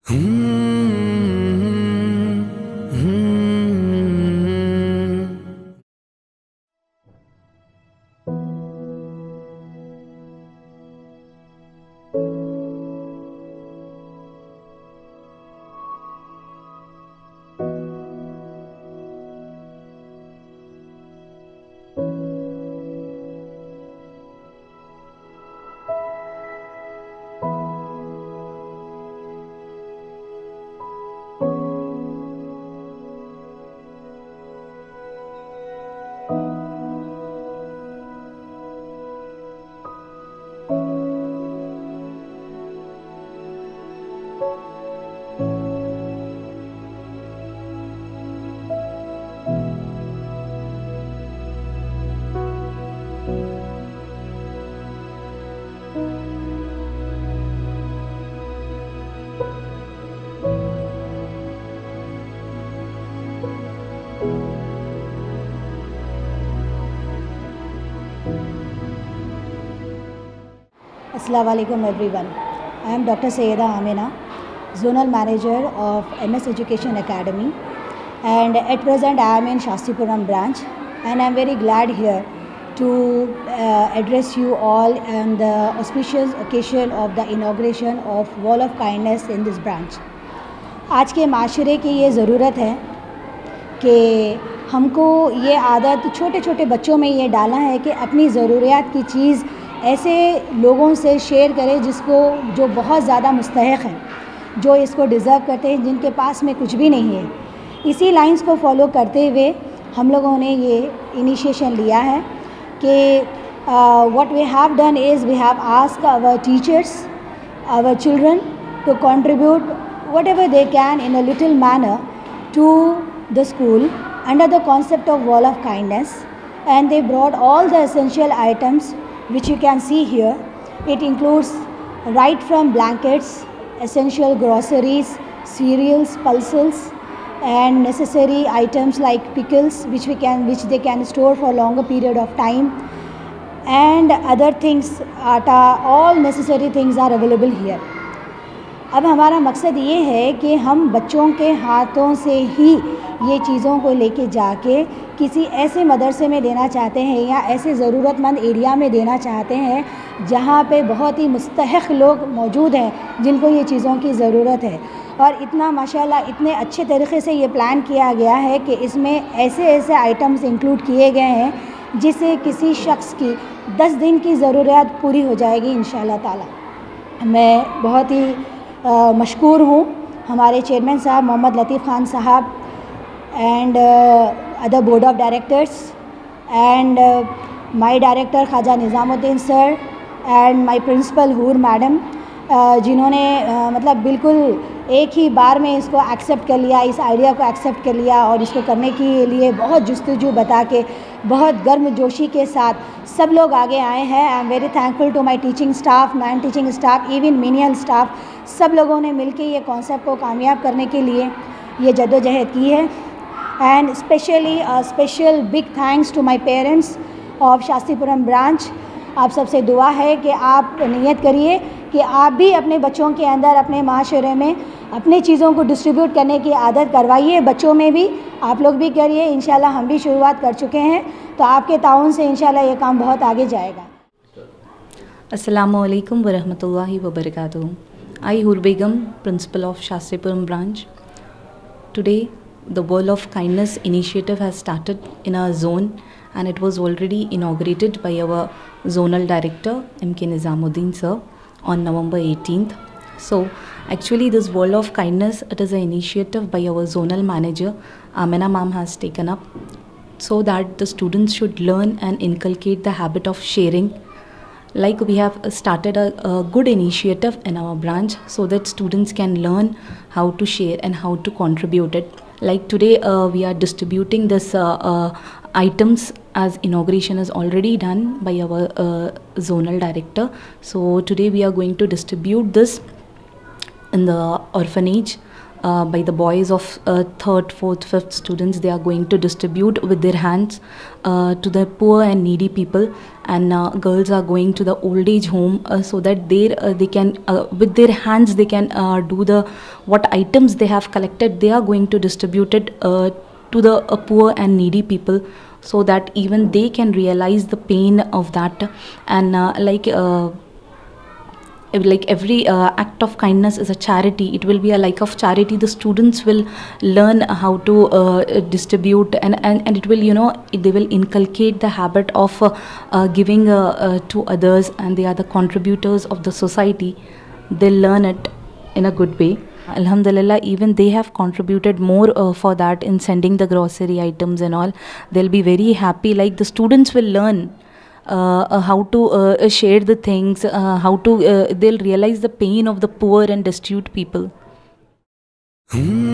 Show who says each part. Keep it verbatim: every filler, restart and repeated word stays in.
Speaker 1: Assalamu alaikum everyone. I am Doctor Sayyida Amina, Zonal Manager of M S Education Academy, and at present I am in Shastipuram branch, and I am very glad here to uh, address you all on the auspicious occasion of the inauguration of Wall of Kindness in this branch. आज के माशरे की ये ज़रूरत है कि हमको ये आदत छोटे छोटे बच्चों में ये डालना है कि अपनी ज़रूरियात की चीज़ ऐसे लोगों से शेयर करें जिसको जो बहुत ज़्यादा मुस्तहिक़ हैं, जो इसको डिज़र्व करते हैं, जिनके पास में कुछ भी नहीं है। इसी लाइंस को फॉलो करते हुए हम लोगों ने ये इनिशिएशन लिया है कि what we have done is we have asked our teachers, our children to contribute whatever they can in a little manner to the school under the concept of Wall of Kindness, and they brought all the essential items which you can see here. It includes right from blankets, essential groceries, cereals, pulses, and necessary items like pickles which we can which they can store for a longer period of time, and other things, atta, all necessary things are available here. अब हमारा मकसद ये है कि हम बच्चों के हाथों से ही ये चीज़ों को लेके जाके किसी ऐसे मदरसे में देना चाहते हैं या ऐसे ज़रूरतमंद एरिया में देना चाहते हैं जहाँ पे बहुत ही मुस्तहिक़ लोग मौजूद हैं जिनको ये चीज़ों की ज़रूरत है। और इतना माशाल्लाह इतने अच्छे तरीक़े से ये प्लान किया गया है कि इसमें ऐसे ऐसे आइटम्स इंक्लूड किए गए हैं जिससे किसी शख्स की दस दिन की ज़रूरियात पूरी हो जाएगी इंशाअल्लाह ताला। मैं बहुत ही Uh, मशकूर हूँ हमारे चेयरमैन साहब Mohammad Latif Khan sahab and other board of directors and my director Khwaja Nizamuddin sir and my principal Hoor madam, जिन्होंने uh, मतलब बिल्कुल एक ही बार में इसको एक्सेप्ट कर लिया, इस आइडिया को एक्सेप्ट कर लिया और इसको करने के लिए बहुत जुस्तजू बता के बहुत गर्मजोशी के साथ सब लोग आगे आए हैं। I am very thankful to my teaching staff, non teaching staff, even menial staff, सब लोगों ने मिलके ये कॉन्सेप्ट को कामयाब करने के लिए ये जद्दोजहद की है। And specially special big thanks to my parents of Shastripuram branch. आप सबसे दुआ है कि आप नियत करिए कि आप भी अपने बच्चों के अंदर अपने माशरे में अपनी चीज़ों को डिस्ट्रीब्यूट करने की आदत करवाइए, बच्चों में भी आप लोग भी करिए। इंशाल्लाह हम भी शुरुआत कर चुके हैं, तो आपके ताउन से इंशाल्लाह ये काम बहुत आगे जाएगा।
Speaker 2: अस्सलामु अलैकुम वरहमतुल्लाहि वबरकातुहू। I, Hur Begum, Principal of Shastipuram branch. Today, the Wall of Kindness initiative has started in our zone, and it was already inaugurated by our zonal director M K Nizamuddin sir on November eighteenth. So, actually, this Wall of Kindness, it is an initiative by our zonal manager Amina ma'am has taken up, so that the students should learn and inculcate the habit of sharing. Like we have started a, a good initiative in our branch so that students can learn how to share and how to contribute it. Like today uh, we are distributing this uh, uh, items as inauguration is already done by our uh, zonal director. So today we are going to distribute this in the orphanage uh, by the boys of uh, third, fourth, fifth students. They are going to distribute with their hands uh, to the poor and needy people, and uh, girls are going to the old age home uh, so that they uh, they can uh, with their hands they can uh, do the what items they have collected. They are going to distribute it uh, to the uh, poor and needy people, so that even they can realize the pain of that. And uh, like uh, like every uh, act of kindness is a charity. It will be a like of charity. The students will learn how to uh, distribute, and, and and it will, you know, they will inculcate the habit of uh, uh, giving uh, uh, to others, and they are the contributors of the society. They'll learn it in a good way. Alhamdulillah, even they have contributed more uh, for that in sending the grocery items and all. They'll be very happy. Like the students will learn uh, uh, how to uh, share the things, uh, how to uh, they'll realize the pain of the poor and destitute people.
Speaker 3: Hmm.